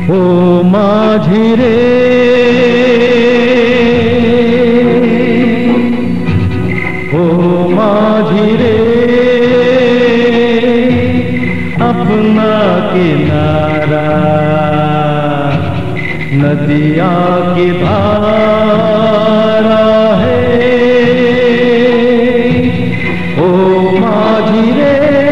ओ माझी रे, ओ माझी रे, अपना किनारा नदिया की धारा है। ओ माझी रे,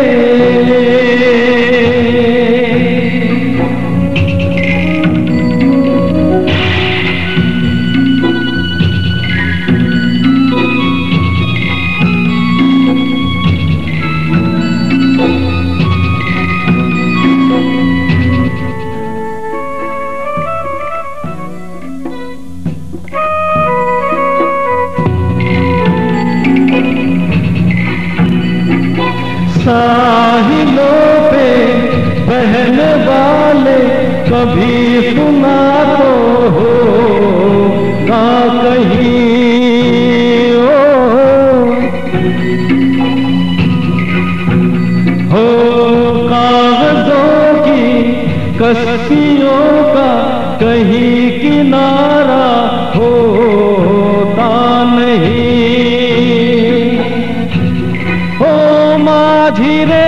साहिलों पे बहने वाले कभी सुना तो होगा कहीं, हो कागजों की कश्तियों का कहीं किनारा होता नहीं। ओ माझी रे,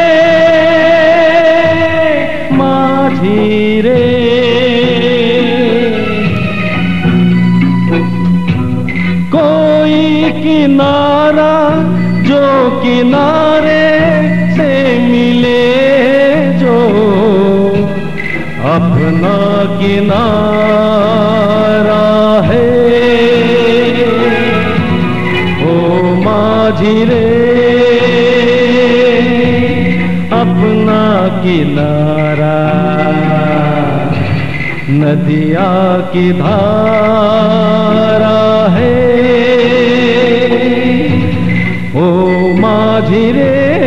माझी रे, कोई किनारा जो किनारे से मिले, जो अपना किनारा है। ओ माझी रे, अपना किनारा नदिया की धारा है। ओ माझी रे,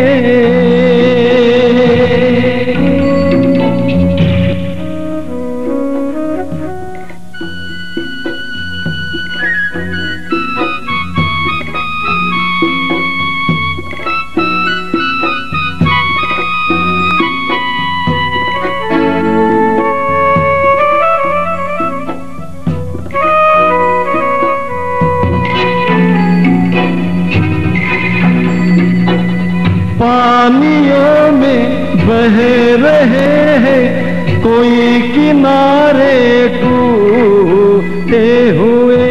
पानियों में बह रहे हैं कोई किनारे टूटे हुए,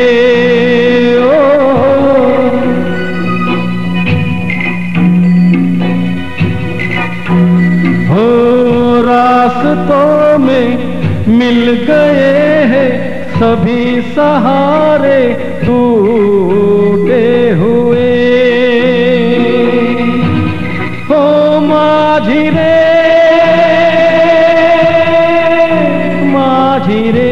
हो रास्तों में मिल गए हैं सभी सहारे टूटे हुए। ओ माझी रे, माझी रे,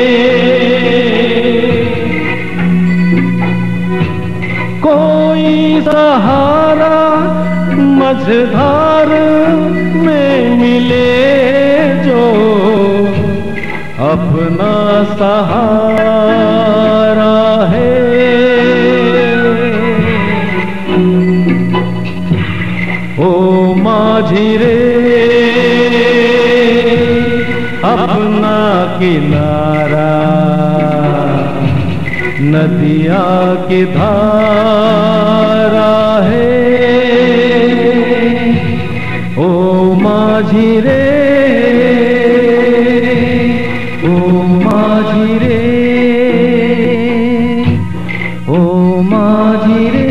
कोई सहारा मझधार में मिले, जो अपना सहारा है। ओ माझी रे, अपना किनारा नदिया की धारा है। ओ माझी रे, ओ माझी रे, ओ माझी रे।